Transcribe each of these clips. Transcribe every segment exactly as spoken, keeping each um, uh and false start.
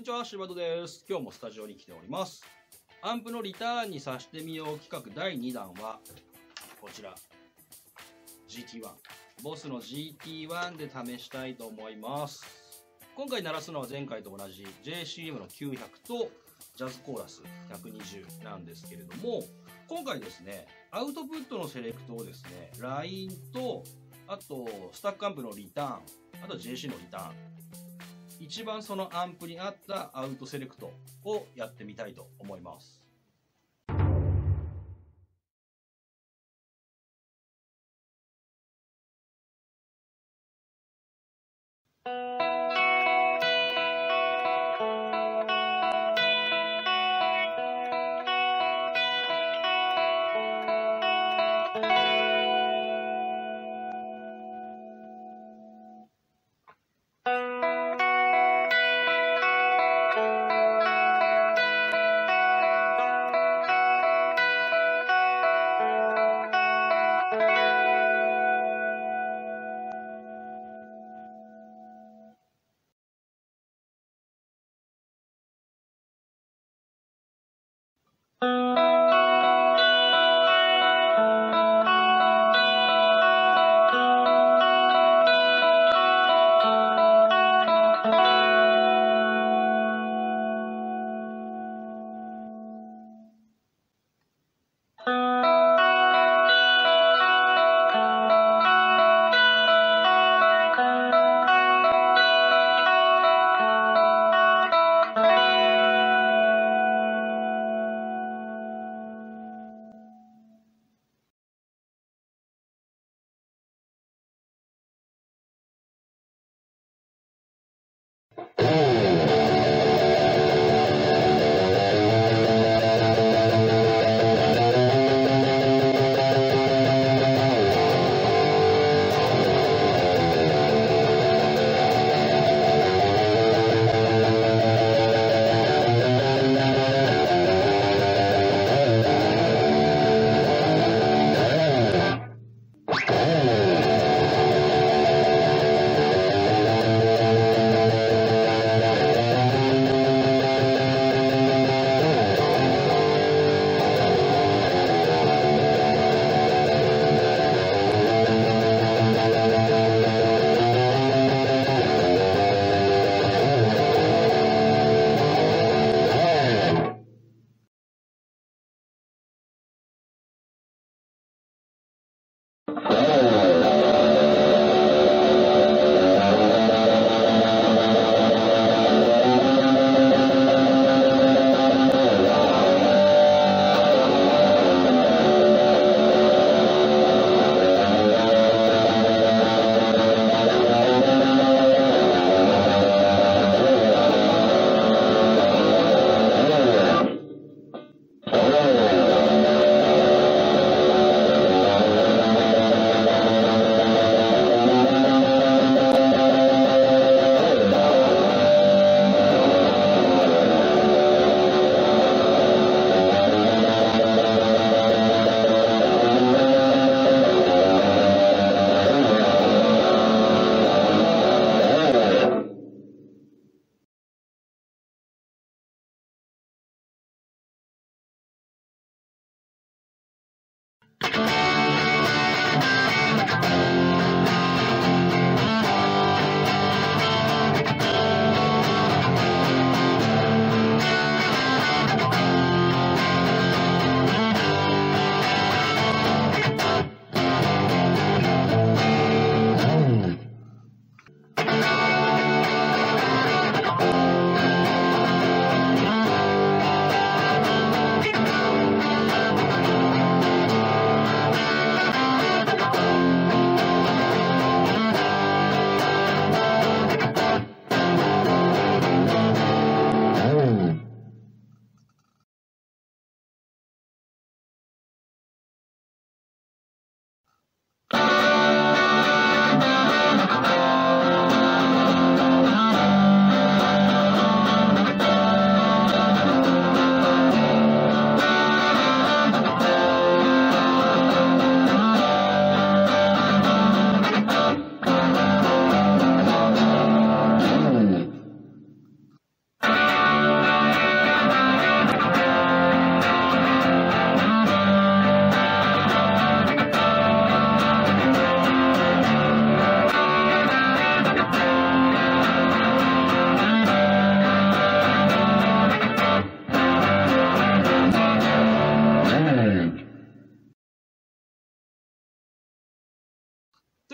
ちは、柴戸です。今日もスタジオに来ております。アンプのリターンにさしてみよう企画だいにだんは、こちら、ジーティーワン。ボスの ジーティーワン で試したいと思います。今回鳴らすのは前回と同じ ジェーシーエム のきゅうひゃくとジャズコーラスひゃくにじゅうなんですけれども、今回ですね、アウトプットのセレクトをですね、ライン と、あと、スタックアンプのリターン、あと ジェーシー のリターン、一番そのアンプに合ったアウトセレクトをやってみたいと思います。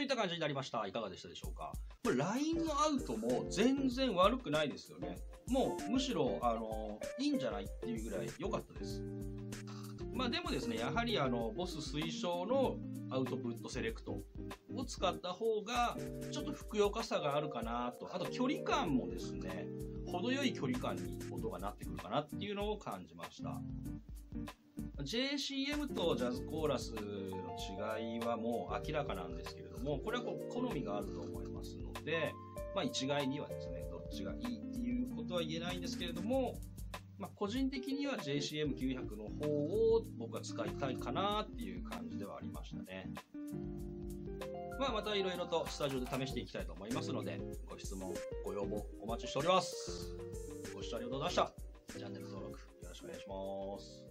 といった感じになりました。いかがでしたでしょうか。これラインのアウトも全然悪くないですよね。もうむしろ、あの、いいんじゃないっていうぐらい良かったです。まあでもですね、やはりあの、ボス推奨のアウトプットセレクトを使った方が、ちょっとふくよかさがあるかなと。あと距離感もですね、程よい距離感に音がなってくるかなっていうのを感じました。ジェーシーエム とジャズコーラスの違いはもう明らかなんですけれども、これはこう好みがあると思いますので、まあ一概にはですね、どっちがいいっていうことは言えないんですけれども、まあ個人的には ジェーシーエムきゅうひゃく の方を僕は使いたいかなっていう感じではありましたね。まあまたいろいろとスタジオで試していきたいと思いますので、ご質問、ご要望お待ちしております。ご視聴ありがとうございました。チャンネル登録よろしくお願いします。